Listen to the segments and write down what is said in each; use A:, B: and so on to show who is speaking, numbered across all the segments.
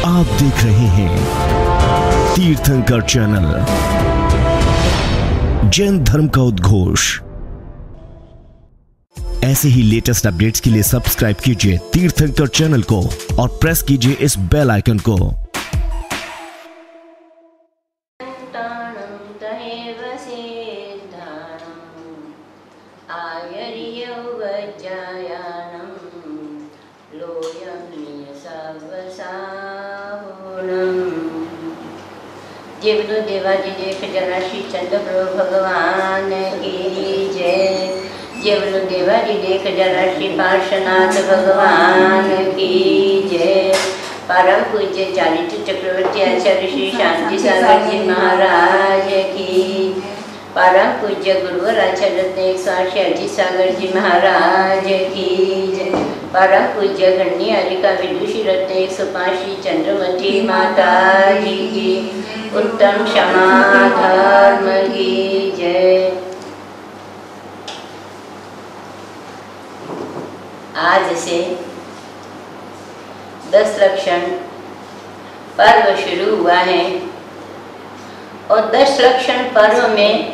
A: आप देख रहे हैं तीर्थंकर चैनल, जैन धर्म का उद्घोष। ऐसे ही लेटेस्ट अपडेट्स के लिए सब्सक्राइब कीजिए तीर्थंकर चैनल को और प्रेस कीजिए इस बेल आइकन को।
B: जीवनु देवाजी देख जरा श्री चंद्र प्रभु भगवान की जय। जीवनु देवाजी देख जरा श्री पार्श्वनाथ भगवान की जय। परम पूज्य चारित्र चक्रवर्ती आचार्य श्री शांति सागर जी महाराज की। परम पूज्य गुरुवर आचार्य रत्न 108 अजीत सागर जी महाराज की जय। परम पूज्य गण्य आर्यिका विदुषी रत्न 105 श्री चंद्रमती माता जी की। उत्तम क्षमा धर्म की जय। आज से 10 लक्षण पर्व शुरू हुआ है और 10 लक्षण पर्व में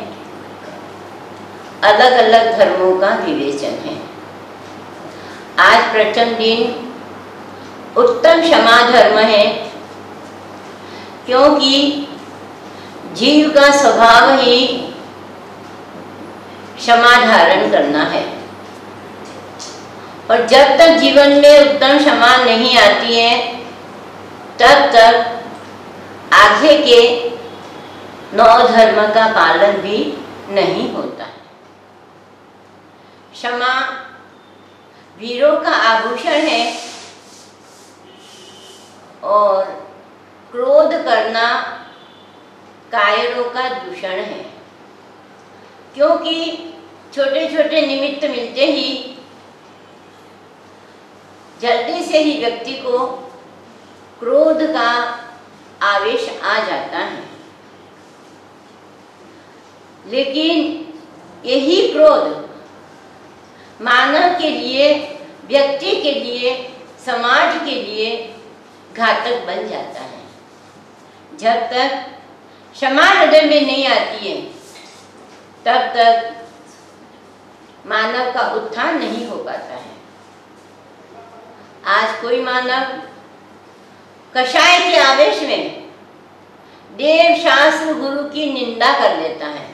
B: अलग अलग धर्मों का विवेचन है। आज प्रथम दिन उत्तम क्षमा धर्म है, क्योंकि जीव का स्वभाव ही क्षमा धारण करना है और जब तक जीवन में उत्तम क्षमा नहीं आती है तब तक आगे के 9 धर्म का पालन भी नहीं होता है। क्षमा वीरों का आभूषण है और क्रोध करना कायरों का दूषण है, क्योंकि छोटे छोटे निमित्त मिलते ही जल्दी से ही व्यक्ति को क्रोध का आवेश आ जाता है। लेकिन यही क्रोध मानव के लिए, व्यक्ति के लिए, समाज के लिए घातक बन जाता है। जब तक क्षमा हृदय में नहीं आती है तब तक मानव का उत्थान नहीं हो पाता है। आज कोई मानव कषाय के आवेश में देव शास्त्र गुरु की निंदा कर लेता है,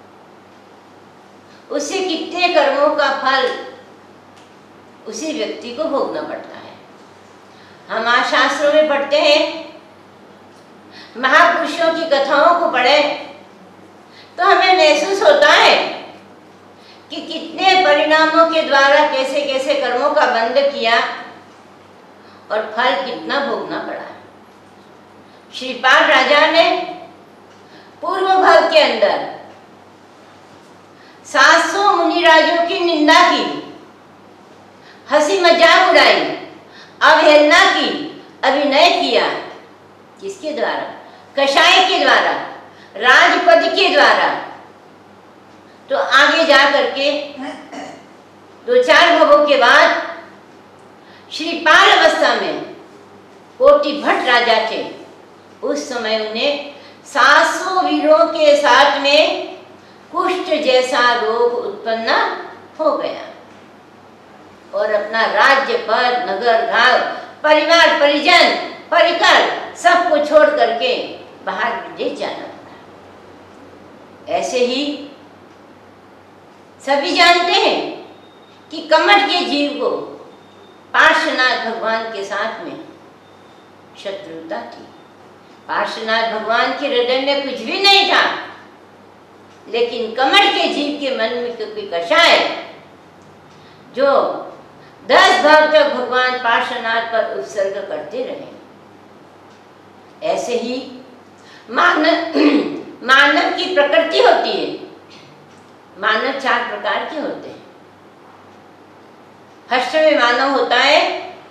B: उससे कितने कर्मों का फल उसी व्यक्ति को भोगना पड़ता है। हम आज शास्त्रों में पढ़ते हैं, महापुरुषों की कथाओं को पढ़े तो हमें महसूस होता है कि कितने परिणामों के द्वारा कैसे कैसे कर्मों का बंध किया और फल कितना भोगना पड़ा। श्रीपाल राजा ने पूर्व भाग के अंदर 700 मुनिराजों की निंदा की, हंसी मजाक उड़ाई, अवहेलना की, अभिनय किया। किसके द्वारा? कषाय के द्वारा, राजपद के द्वारा। तो आगे जा करके 2-4 भवों के बाद श्रीपाल अवस्था में कोटि भट्ट राजा थे। उस समय उन्हें 700 वीरों के साथ में कुष्ठ जैसा रोग उत्पन्न हो गया और अपना राज्य पद, नगर गांव, परिवार परिजन, परिकर सबको छोड़ करके बाहर विदेश जाना पड़ा। ऐसे ही सभी जानते हैं कि कमठ के जीव को पार्श्वनाथ भगवान के साथ में शत्रुता थी। पार्श्वनाथ भगवान के हृदय में कुछ भी नहीं था, लेकिन कमठ के जीव के मन में कोई कषाय जो 10 भाव तक भगवान पार्श्वनाथ पर उत्सर्ग करते रहे। ऐसे ही मानव की प्रकृति होती है। मानव 4 प्रकार के होते हैं। फर्स्ट में मानव होता है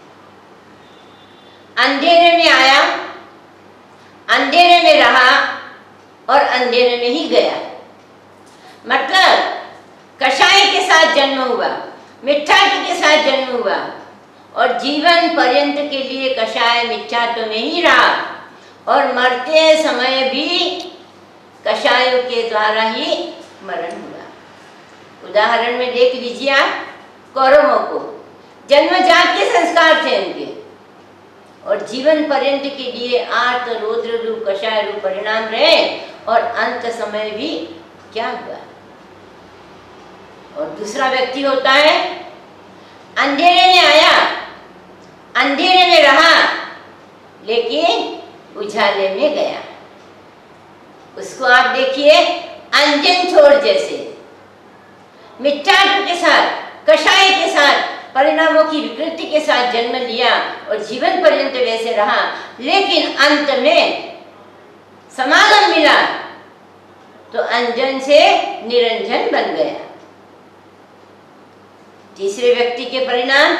B: अंधेरे में आया, अंधेरे में रहा और अंधेरे में ही गया। मतलब कषाय के साथ जन्म हुआ, मिठाई के साथ जन्म हुआ और जीवन पर्यंत के लिए कषाय मिच्छाटु में ही रहा और मरते समय भी कषायों के द्वारा ही मरण हुआ। उदाहरण में देख लीजिए आप कौरवों को जन्मजात के संस्कार थे उनके, और जीवन पर्यंत के लिए आर्त रौद्र रूप कषाय रूप परिणाम रहे, और अंत समय भी क्या हुआ। और दूसरा व्यक्ति होता है अंधेरे में आया, अंधेरे में रहा, लेकिन उजाले में गया। उसको आप देखिए अंजन छोड़ जैसे मिच्छाटु के साथ कषाय के साथ परिणामों की विकृति के साथ जन्म लिया और जीवन पर्यंत वैसे रहा, लेकिन अंत में समागम मिला तो अंजन से निरंजन बन गया। तीसरे व्यक्ति के परिणाम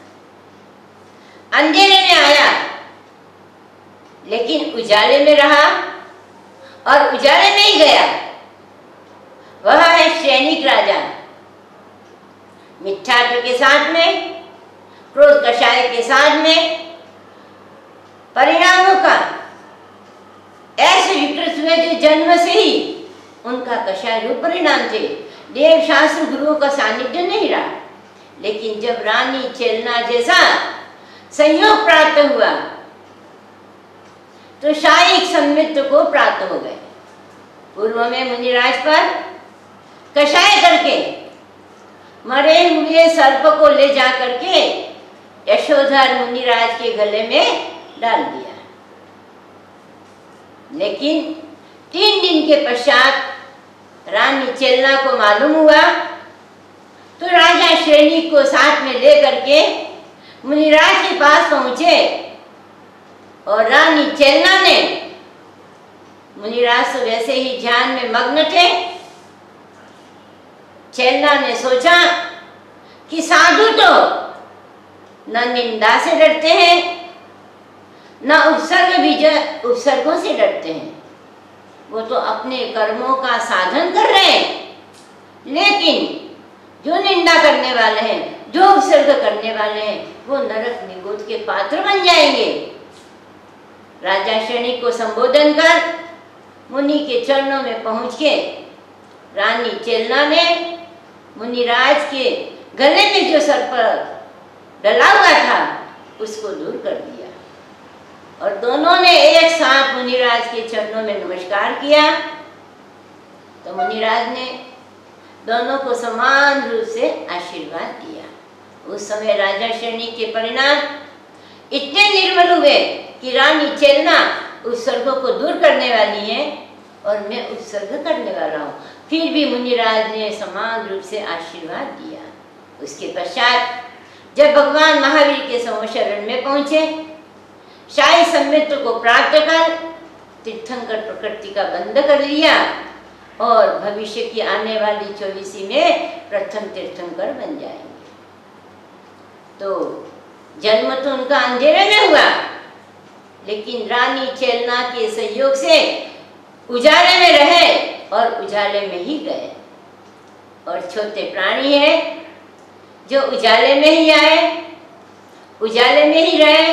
B: अंधेरे में आया लेकिन उजाले में रहा और उजाले में ही गया। वह है सैनिक राजा। मिच्छाटु के साथ में, क्रोध कषाय के साथ में परिणामों का ऐसे विकृत हुए जो जन्म से ही उनका कषाय रूप परिणाम थे। देव शास्त्र गुरुओं का सानिध्य नहीं रहा, लेकिन जब रानी चेलना जैसा संयोग प्राप्त हुआ तो शायिक संमित्र को प्राप्त हो गए। पूर्व में मुनिराज पर कषाय करके मरे हुए सर्प को ले जा करके यशोधर मुनिराज के गले में डाल दिया, लेकिन 3 दिन के पश्चात रानी चेलना को मालूम हुआ तो राजा श्रेणी को साथ में लेकर के मुनिराज के पास पहुंचे, और रानी चेलना ने, मुनिराज तो वैसे ही ध्यान में मग्न थे, चेलना ने सोचा कि साधु तो न निंदा से डरते हैं न उपसर्गों से डरते हैं, वो तो अपने कर्मों का साधन कर रहे हैं, लेकिन जो निंदा करने वाले हैं, जो उपसर्ग करने वाले हैं, वो नरक निगोद के पात्र बन जाएंगे। राजा श्रेणी को संबोधन कर मुनि के चरणों में पहुंच के रानी चेलना ने मुनिराज के गले में जो सर्प डला हुआ था उसको दूर कर दिया, और दोनों ने एक साथ मुनिराज के चरणों में नमस्कार किया। तो मुनिराज ने दोनों को समान रूप से आशीर्वाद दिया। उस समय राजा श्रेणी के परिणाम इतने निर्मल हुए कि रानी चेलना उत्सर्गों को दूर करने वाली है और मैं उत्सर्ग करने वाला हूँ, फिर भी मुनिराज ने समान रूप से आशीर्वाद दिया। उसके पश्चात जब भगवान महावीर के शरण में पहुंचे, शाही संमित्र को प्राप्त कर तीर्थंकर प्रकृति का बंध कर लिया और भविष्य की आने वाली 24वीं में प्रथम तीर्थंकर बन जाएंगे। तो जन्म तो उनका अंधेरे में हुआ, लेकिन रानी चेलना के सहयोग से उजाले में रहे और उजाले में ही गए। और छोटे प्राणी हैं जो उजाले में ही आए, उजाले में ही रहे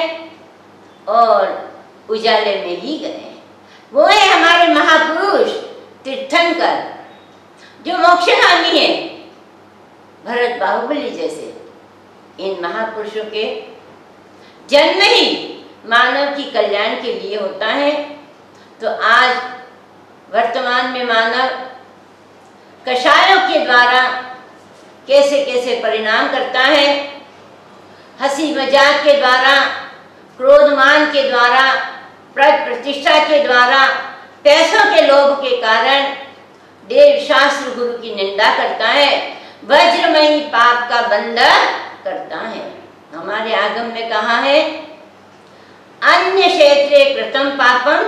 B: और उजाले में ही गए। वो है हमारे महापुरुष तीर्थंकर जो मोक्षगामी है, भरत बाहुबली जैसे। इन महापुरुषों के जन्म ही मानव की कल्याण के लिए होता है। तो आज वर्तमान में मानव कषायों के द्वारा कैसे कैसे परिणाम करता है, हंसी मजाक के द्वारा, क्रोधमान के द्वारा, प्रतिष्ठा के द्वारा, पैसों के लोभ के कारण देव शास्त्र गुरु की निंदा करता है, वज्रमयी पाप का बंध करता है। हमारे आगम में कहा है, अन्य क्षेत्रे कृतं पापम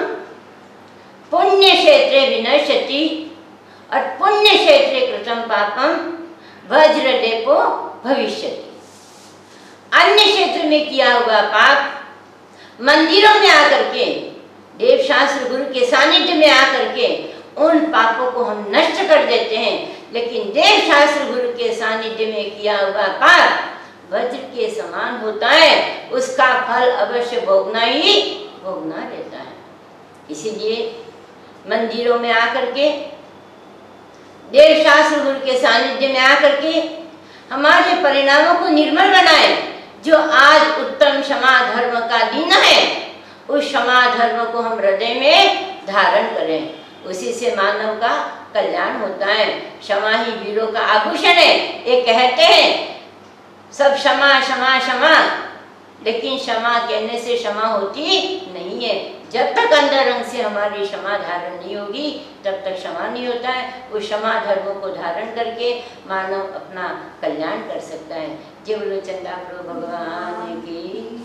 B: पुण्य क्षेत्रे विनश्यति, और पुण्य क्षेत्रे कृतं पापम वज्रलेपो भविष्यति। अन्य क्षेत्र में किया हुआ पाप मंदिरों में आकर के, देव शास्त्र गुरु के सानिध्य में आकर के उन पापों को हम नष्ट कर देते हैं, लेकिन देव शास्त्र गुरु के सानिध्य में किया हुआ पाप वज्र के समान होता है, उसका फल अवश्य भोगना ही भोगना रहता है। इसीलिए मंदिरों में आकर के, देव शास्त्र गुरु के सानिध्य में आकर के हमारे परिणामों को निर्मल बनाए। जो आज उत्तम क्षमा धर्म का दिन है, उस क्षमा धर्म को हम हृदय में धारण करें, उसी से मानव का कल्याण होता है। क्षमा ही वीरों का आभूषण है। ये कहते हैं सब क्षमा क्षमा क्षमा, लेकिन क्षमा कहने से क्षमा होती नहीं है। जब तक अंदर अंग से हमारी क्षमा धारण नहीं होगी, तब तक क्षमा नहीं होता है। उस क्षमा धर्म को धारण करके मानव अपना कल्याण कर सकता है। जय बोलो चंदा प्रभु भगवान की।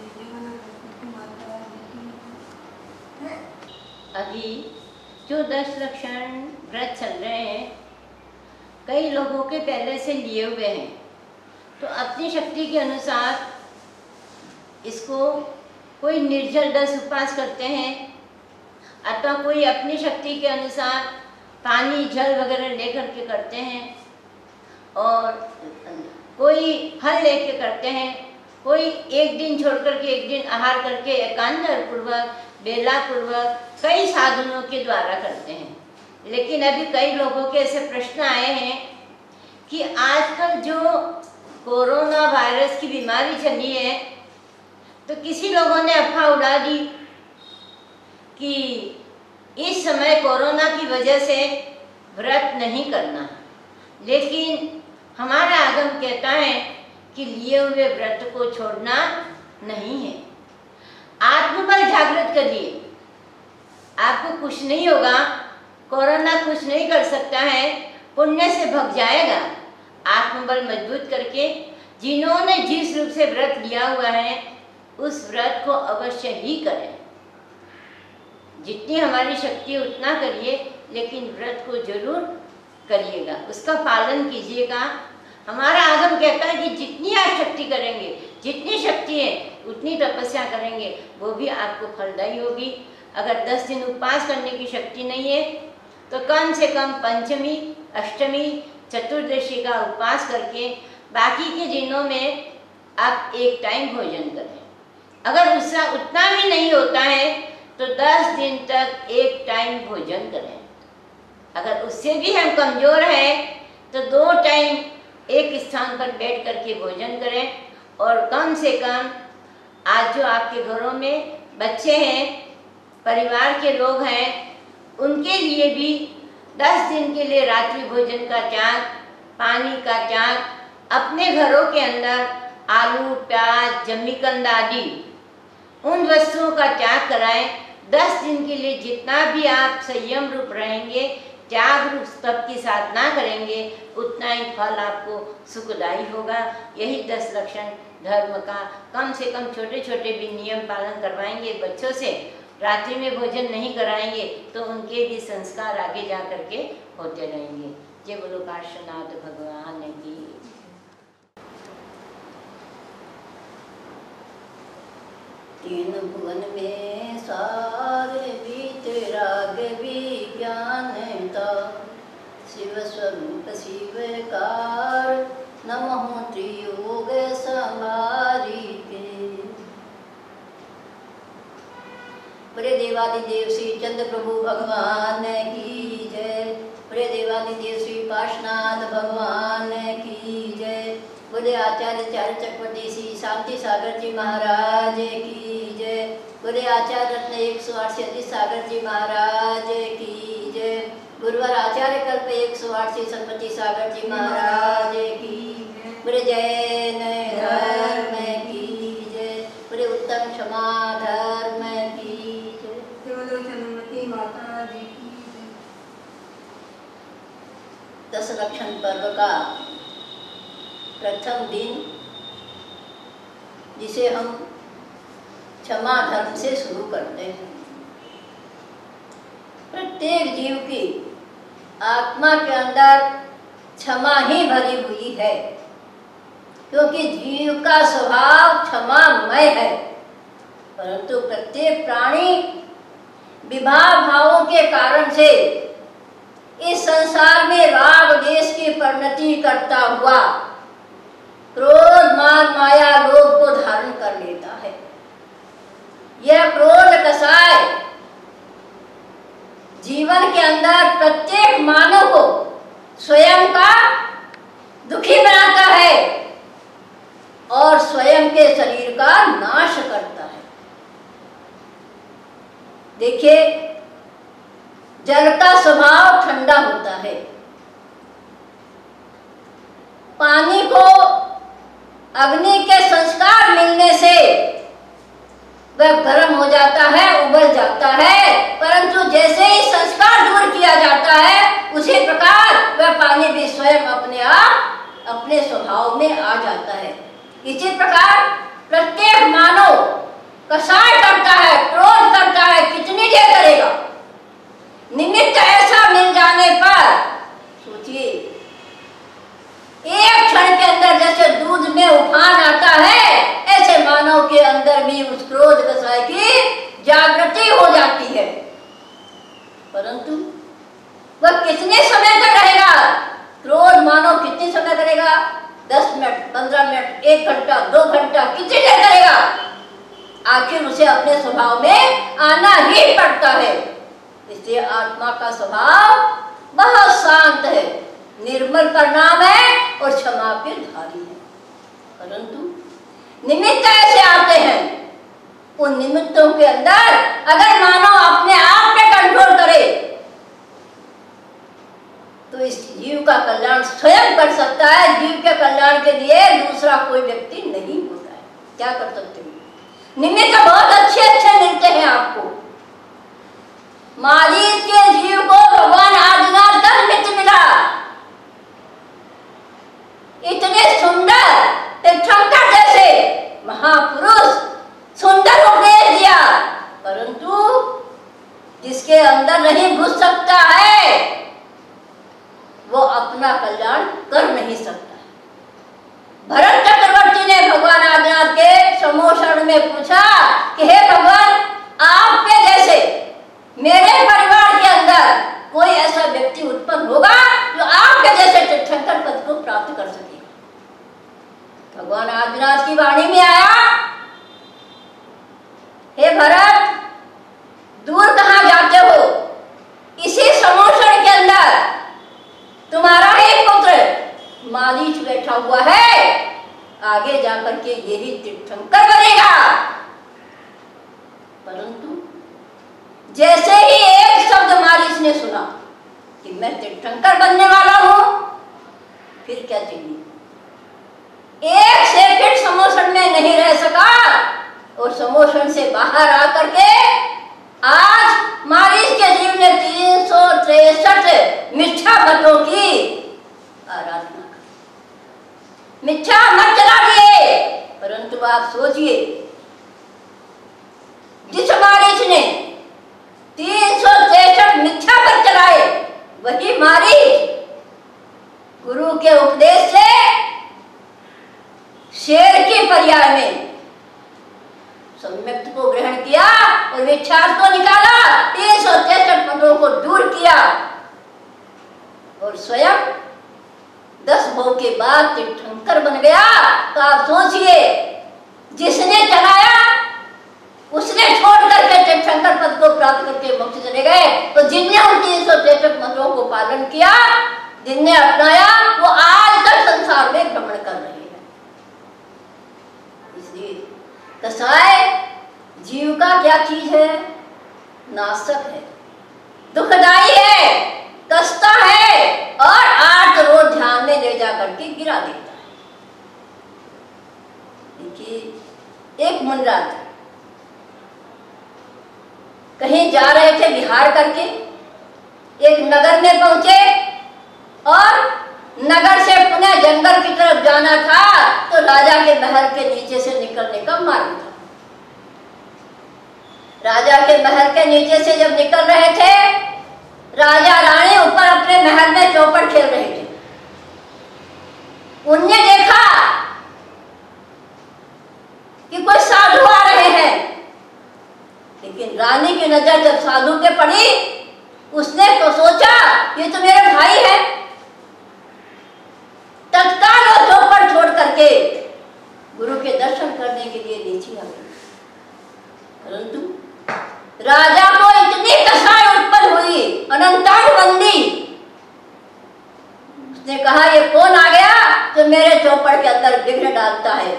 B: अभी जो 10 लक्षण व्रत चल रहे हैं, कई लोगों के पहले से लिए हुए हैं, तो अपनी शक्ति के अनुसार इसको कोई निर्जल 10 उपवास करते हैं, अथवा कोई अपनी शक्ति के अनुसार पानी जल वगैरह लेकर के करते हैं, और कोई फल लेके करते हैं, कोई एक दिन छोड़ करके एक दिन आहार करके एकांतर पूर्वक बेला पूर्वक कई साधनों के द्वारा करते हैं। लेकिन अभी कई लोगों के ऐसे प्रश्न आए हैं कि आजकल जो कोरोना वायरस की बीमारी चली है, तो किसी लोगों ने अफवाह उड़ा दी कि इस समय कोरोना की वजह से व्रत नहीं करना। लेकिन हमारा आगम कहता है कि लिए हुए व्रत को छोड़ना नहीं है। आत्मबल जागृत करिए, आपको कुछ नहीं होगा, कोरोना कुछ नहीं कर सकता है, पुण्य से भग जाएगा। आत्मबल मजबूत करके जिन्होंने जिस रूप से व्रत लिया हुआ है, उस व्रत को अवश्य ही करें। जितनी हमारी शक्ति उतना करिए, लेकिन व्रत को जरूर करिएगा, उसका पालन कीजिएगा। हमारा आगम कहता है कि जितनी आप शक्ति करेंगे, जितनी शक्ति है उतनी तपस्या करेंगे, वो भी आपको फलदायी होगी। अगर 10 दिन उपवास करने की शक्ति नहीं है, तो कम से कम पंचमी, अष्टमी, चतुर्दशी का उपवास करके बाकी के दिनों में आप एक टाइम भोजन करें। अगर उससे उतना भी नहीं होता है, तो 10 दिन तक एक टाइम भोजन करें। अगर उससे भी हम कमज़ोर हैं, तो 2 टाइम एक स्थान पर बैठ करके भोजन करें। और कम से कम आज जो आपके घरों में बच्चे हैं, परिवार के लोग हैं, उनके लिए भी 10 दिन के लिए रात्रि भोजन का त्याग, पानी का त्याग, अपने घरों के अंदर आलू, प्याज, जमीकंद आदि उन वस्तुओं का त्याग कराएं। 10 दिन के लिए जितना भी आप संयम रूप रहेंगे, त्याग रूप तप की साधना करेंगे, उतना ही फल आपको सुखदायी होगा। यही 10 लक्षण धर्म का। कम से कम छोटे छोटे भी नियम पालन करवाएंगे बच्चों से, रात्रि में भोजन नहीं कराएंगे, तो उनके भी संस्कार आगे जा करके होते रहेंगे। जय बोलो काशीनाथ भगवान की। तीन भुवन में सारे बीते राग विज्ञान था, शिव स्वरूप शिवकार नमः त्रियोग समारी के। प्रिय देवादिदेव श्री चंद्र प्रभु भगवान की जय। प्रिय देवादिदेव श्री पार्श्वनाथ भगवान की जय। बोले आचार्य चार्य चक्रवर्ती श्री शांति सागर जी महाराज की जय। बोले आचार्य रत्न 108 से अधिक सागर जी महाराज की जय। गुरुवर आचार्य कल्प 108 से संपत्ति सागर जी महाराज की। बोले जय नए धर्म की जय। बोले उत्तम क्षमा धर्म की जय। बोलो चंद्रमती माता जी की जय। 10 लक्षण पर्व का प्रथम दिन, जिसे हम क्षमा धर्म से शुरू करते हैं। प्रत्येक जीव की आत्मा के अंदर क्षमा ही भरी हुई है, क्योंकि जीव का स्वभाव क्षमामय है। परंतु प्रत्येक प्राणी विभाव भावों के कारण से इस संसार में राग देश की परिणति करता हुआ
C: क्रोध मान माया लोभ को धारण कर लेता है। यह क्रोध कसाय जीवन के अंदर प्रत्येक मानव को स्वयं का दुखी बनाता है और स्वयं के शरीर का नाश करता है। देखिए, जल का स्वभाव ठंडा होता है, पानी को अग्नि के संस्कार मिलने से वह गर्म हो जाता है, उबल जाता है, परंतु जैसे ही संस्कार दूर किया जाता है उसी प्रकार वह पानी भी स्वयं अपने आप अपने स्वभाव में आ जाता है। इसी प्रकार प्रत्येक मानव कसाय करता है, क्रोध करता है, कितनी देर करेगा। निमित्त ऐसा मिल जाने पर सोचिए, एक क्षण के अंदर जैसे दूध में उफान आता है, ऐसे मानव के अंदर भी उस क्रोध कसाय की जागृति हो जाती है। परंतु वह कितने समय तक रहेगा? क्रोध मानव कितने समय करेगा? 10 मिनट, 15 मिनट, 1 घंटा, 2 घंटा, कितनी देर करेगा? आखिर उसे अपने स्वभाव में आना ही पड़ता है। इसलिए आत्मा का स्वभाव बहुत शांत है, निर्मल परिणाम है और क्षमा के धारी है। परंतु निमित्त ऐसे आते हैं, उन निमित्तों के अंदर अगर मानव अपने आप पे कंट्रोल करे तो इस जीव का कल्याण स्वयं कर सकता है। जीव के कल्याण के लिए दूसरा कोई व्यक्ति नहीं होता है। क्या कर सकते हैं? निमित्त बहुत अच्छे अच्छे मिलते हैं आपको। मारीच के जीव को भगवान आदिनाथ का निमित्त मिला, इतने सुंदर तीर्थंकर जैसे महापुरुष सुंदर उपदेश दिया, परंतु जिसके अंदर नहीं घुस सकता है वो अपना कल्याण कर नहीं सकता। भरत चक्रवर्ती ने भगवान आदिनाथ के समोषण में पूछा कि हे भगवान, आपके जैसे मेरे परिवार के अंदर कोई ऐसा व्यक्ति उत्पन्न होगा जो आपके जैसे तीर्थंकर पद को प्राप्त कर सकेगा। भगवान आदिनाथ की वाणी में आया, हे भरत, दूर कहां जाते हो? इसी समोषण के अंदर तुम्हारा ही पुत्र मारीच बैठा हुआ है, आगे जाकर के यही तीर्थंकर बनेगा। परंतु जैसे ही एक शब्द मारीच ने सुना कि मैं तीर्थंकर बनने वाला हूं, फिर क्या चाहिए? एक सेकंड समोषण में नहीं रह सका और समोषण से बाहर आकर के आज मारीच के जीव ने 363 मिथ्या मतों की आराधना कर मिथ्या मत चला दिए। परंतु आप सोचिए, जिस मारीच ने 363 मिथ्या पर चलाए, वही मारीच गुरु के उपदेश से शेर के पर्याय में सम्यक्त को ग्रहण किया और मिथ्यार्थ को निकाला, 363 मतों को दूर किया और स्वयं 10 भोग के बाद तीर्थंकर बन गया। तो आप सोचिए, जिसने चलाया उसने छोड़ करके तीर्थंकर पद को प्राप्त करके मोक्ष चले गए, तो जिनने उन 363 मतों को पालन किया, जिनने अपनाया, वो आज तक संसार में भ्रमण कर रहे हैं। इसलिए कसाय जीव का क्या चीज है? नाशक है, दुखदाई है, कसता है और 8 रोज ध्यान में ले जाकर के गिरा देता है। देखिए, एक मुनिराज कहीं जा रहे थे विहार करके, एक नगर में पहुंचे और नगर से पुनः जंगल की तरफ जाना था, तो राजा के महल के नीचे से निकलने का मार्ग था। राजा के महल के नीचे से जब निकल रहे थे, राजा रानी ऊपर अपने महल में चौपट खेल रहे थे। उनने देखा कि कोई साधु आ रहे हैं, लेकिन रानी की नजर जब साधु पे पड़ी, उसने तो सोचा ये तो मेरे भाई है। तत्काल वो चौपट छोड़ करके दर्शन करने के लिए नीचे आ गई। परंतु राजा को इतनी कसाई उत्पन्न हुई, अनंतानुबंदी। उसने कहा ये कौन आ गया जो मेरे चौपड़ के अंदर विघ्न डालता है।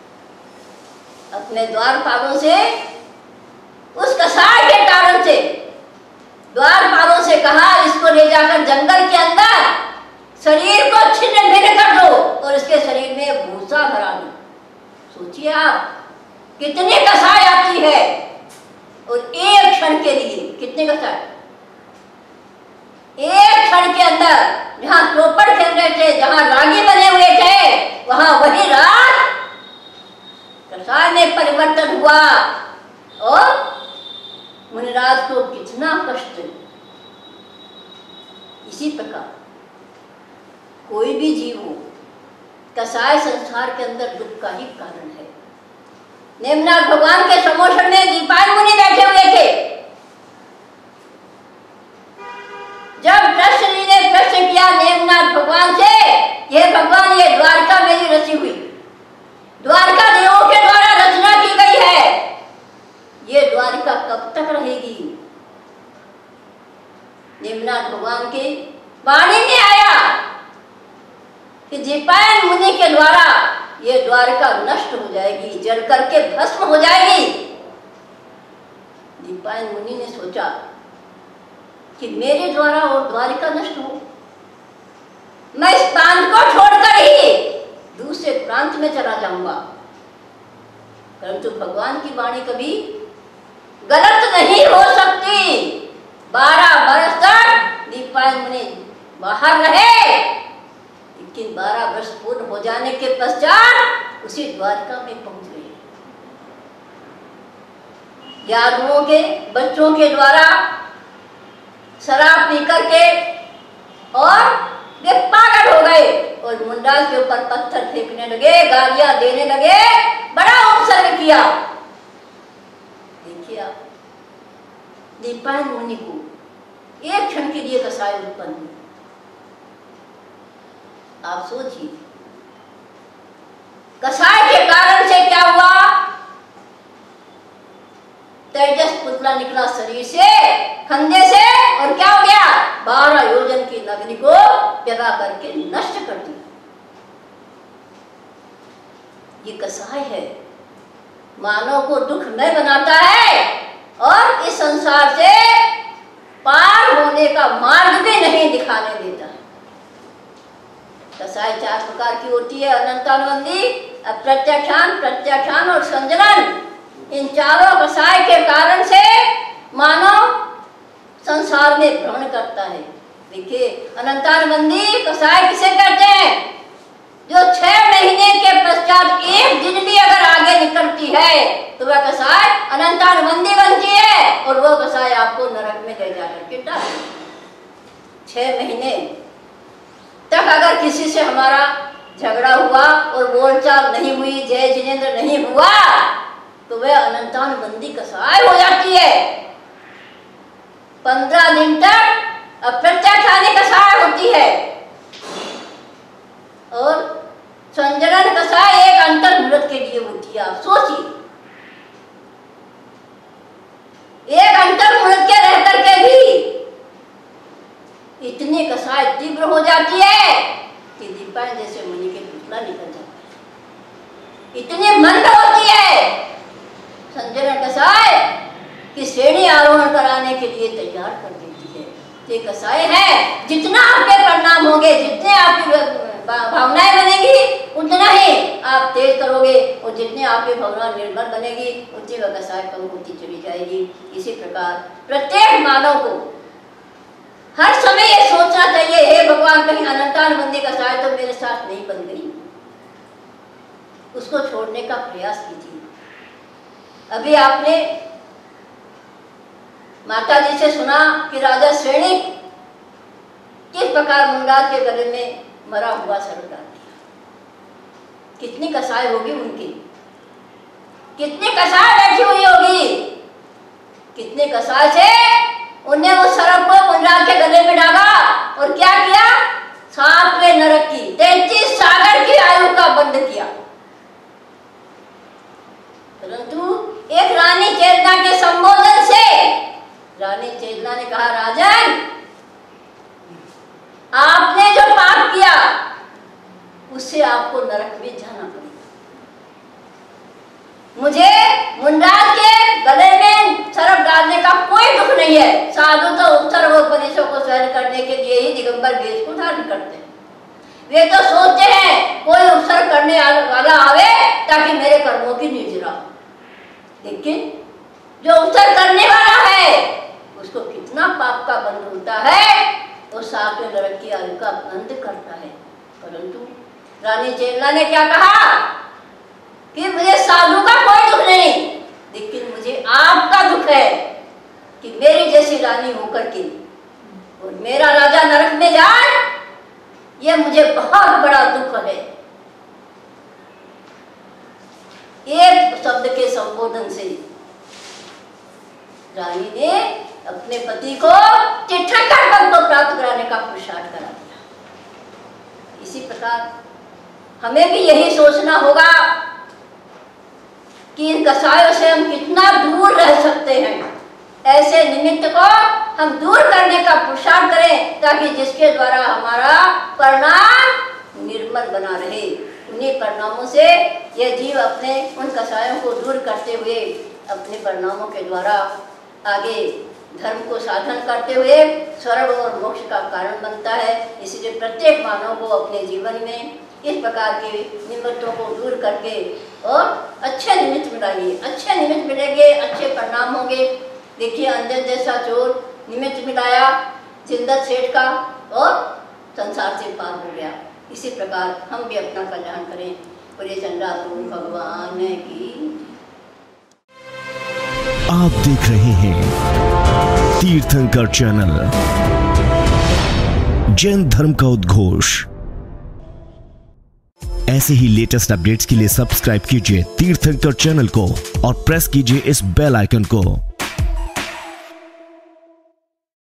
C: अपने द्वारपालों से, उस कसाई के कारण से द्वारपालों से कहा इसको ले जाकर जंगल के अंदर शरीर को छिन्न भिन्न कर दो और इसके शरीर में भूसा भरा दो। सोचिए आप कितनी कसाई आती है, और एक क्षण के लिए कितने कसाई, एक क्षण के अंदर जहां चौपड़ खेल रहे थे, जहां रागी बने हुए थे, वहां वही रात कसाई में परिवर्तन हुआ और मुनिराज को कितना कष्ट। इसी प्रकार कोई भी जीव हो, कसाई संसार के अंदर दुख का ही कारण है। नेमनाथ भगवान के समोषण में दीपायन मुनि बैठे हुए थे। जब कृष्ण जी ने प्रश्न किया नेमनाथ भगवान से, यह भगवान ये द्वारका मेरी रची हुई, द्वारका देवों के द्वारा रचना की गई है, ये द्वारिका कब तक रहेगी? नेमनाथ भगवान के वाणी में आया कि दीपायन मुनि के द्वारा ये द्वारिका नष्ट हो जाएगी, जल करके भस्म हो जाएगी। दीपायन मुनि ने सोचा कि मेरे द्वारा और द्वारिका नष्ट हो, मैं इस प्रांत को छोड़कर ही दूसरे प्रांत में चला जाऊंगा। परंतु भगवान की वाणी कभी गलत नहीं हो सकती। 12 वर्ष तक दीपायन मुनि बाहर रहे, लेकिन 12 वर्ष पूर्ण हो जाने के पश्चात उसी द्वारका में पहुंच गए। यादवों के बच्चों के द्वारा शराब पी करके और वे पागल हो गए और मुंडास के ऊपर पत्थर फेंकने लगे, गालियां देने लगे, बड़ा उपसर्ग किया। देखिए आप, दीपायन मुनि को एक क्षण के लिए कसाई उत्पन्न हुई। आप सोचिए कसाई के कारण से क्या हुआ? तेजस पुतला निकला शरीर से, खंडे से, और क्या हो गया? 12 योजन की नगरी को जला करके नष्ट कर दिया। ये कसाई है, मानव को दुखमय बनाता है और इस संसार से पार होने का मार्ग भी नहीं दिखाने देता है। कसाई 4 प्रकार की होती है, अनंतानुबंधी, अप्रत्यक्षान, प्रत्यक्षान और संजनन। इन चारों कसाई के कारण से मानव संसार में भ्रमण करता है। देखिए, अनंतानुबंधी कसाई किसे कहते हैं? जो 6 महीने के पश्चात एक दिन भी अगर आगे निकलती है तो वह कसाई अनंतानुबंधी बनती है और वह कसाई आपको नरक में ले जाकर के डालेगी। 6 महीने तक अगर किसी से हमारा झगड़ा हुआ और बोलचाल नहीं हुई, जय जिनेंद्र नहीं हुआ, तो वह अनंतानुबंधी कसाई हो जाती है। 15 दिन तक अप्रत्यक्षानी कसाई होती है और संजनन कसाई एक अंतर मुहूर्त के लिए होती है। आप सोचिए, एक अंतर मुहूर्त के रह करके भी इतनी कसाई तीव्र हो जाती है कि दीपायन जैसे मुनि के पुतला निकल जाता है। इतनी मंद होती है संजनन कसाई कि श्रेणी आरोहण कराने के लिए तैयार कर देती है। ये कसाई है, जितना आपके परिणाम होंगे, जितने आपकी भावनाएं बनेगी, उतना ही आप तेज करोगे, और जितने आपकी भावना निर्मल बनेगी, उतनी वह कसाई कम होती चली जाएगी। इसी प्रकार प्रत्येक मानव को हर समय ये सोचना चाहिए, हे भगवान, कहीं अनंतानुबंधी कसाई तो मेरे साथ नहीं बन गई, उसको छोड़ने का प्रयास कीजिए। अभी आपने माता जी से सुना कि राजा श्रेणी किस प्रकार मुंडास के गले में मरा हुआ सर डाल दिया। कितनी कसाई होगी उनकी, कितनी कसाई बैठी हुई होगी, कितने कसाई से उन्हें उस सरप को मुंडास के गले में डाला और क्या किया? 7वें नरक की 33 सागर की आयु का बंध किया। परंतु एक रानी चेतना के संबोधन से रानी चेतना ने कहा, राजन, आपने जो पाप किया उससे आपको नरक में जाना पड़ेगा। मुझे मुंडाल के गले में सर्प डालने का कोई दुख नहीं है। साधु तो उपसर्ग और परिसों को सहन करने के लिए ही दिगंबर वेश को धारण करते हैं। वे तो सोचते हैं कोई उपसर्ग करने वाला आवे ताकि मेरे कर्मों की निर्जरा हो। लेकिन जो उपसर्ग करने वाला है उसको कितना पाप का बंध होता है, वो साथ में नरक की आयु का बंध करता है। परंतु रानी चेतना ने क्या कहा कि मुझे साधु का कोई दुख नहीं, लेकिन मुझे आपका दुख है कि मेरी जैसी रानी होकर के और मेरा राजा नरक में जाए, यह मुझे बहुत बड़ा दुख है। एक शब्द के संबोधन से रानी ने अपने पति को तीर्थंकर पद को प्राप्त कराने का पुरुषार्थ करा दिया। इसी प्रकार हमें भी यही सोचना होगा कि इन कसायों से हम कितना दूर रह सकते हैं। ऐसे निमित्त को हम दूर करने का पुरुषार्थ करें ताकि जिसके द्वारा हमारा परिणाम निर्मल बना रहे। उन्हीं परिणामों से यह जीव अपने उन कसायों को दूर करते हुए अपने परिणामों के द्वारा आगे धर्म को साधन करते हुए स्वर्ग और मोक्ष का कारण बनता है। इसलिए प्रत्येक मानव को अपने जीवन में इस प्रकार के निमित्तों को दूर करके और अच्छे निमित्त मिलाइए। अच्छे निमित्त मिलेंगे, अच्छे परिणाम होंगे। देखिए, अंजन जैसा चोर निमित्त मिलाया जिंदत सेठ का और संसार से पार हो गया। इसी प्रकार हम भी अपना कल्याण करें। पूरे चंद्रापुर भगवान की।
A: आप देख रहे हैं तीर्थंकर चैनल, जैन धर्म का उद्घोष। ऐसे ही लेटेस्ट अपडेट्स के लिए सब्सक्राइब कीजिए तीर्थंकर चैनल को और प्रेस कीजिए इस बेल आइकन को।